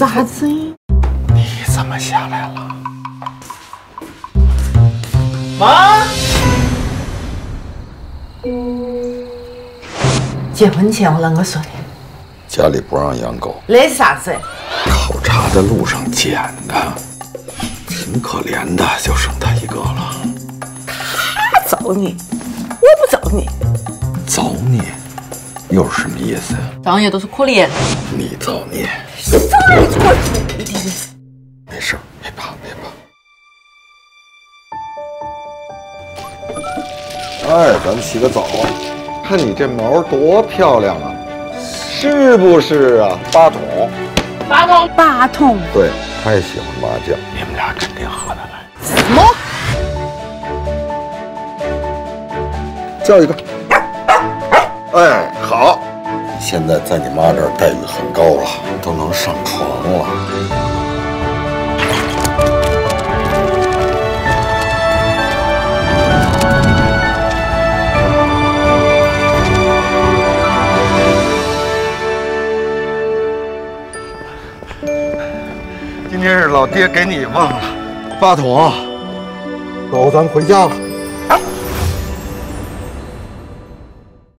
咋子？你怎么下来了？ 妈！结婚前我啷个说的？ 家里不让养狗。 那是啥子？ 考察的路上捡的，挺可怜的，就剩他一个了。 他揍你，我不揍你。 揍你，又是什么意思呀？ 造孽都是可怜。 你造孽。 造孽是我注定的。 没事，别怕，别怕。哎，咱们洗个澡。看你这毛多漂亮啊，是不是啊？八筒。 八筒。 对，他也喜欢麻将。你们俩肯定合得来。 什么？ 叫一个。哎，好。现在在你妈这儿待遇很高了，都能上床了。今天是老爹给你忘了，八筒，走，咱们回家了。